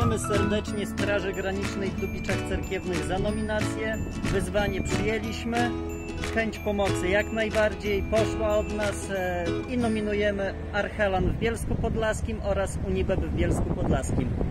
Dziękujemy serdecznie Straży Granicznej w Dubiczach Cerkiewnych za nominację. Wyzwanie przyjęliśmy. Chęć pomocy jak najbardziej poszła od nas i nominujemy Archelan w Bielsku Podlaskim oraz Unibeb w Bielsku Podlaskim.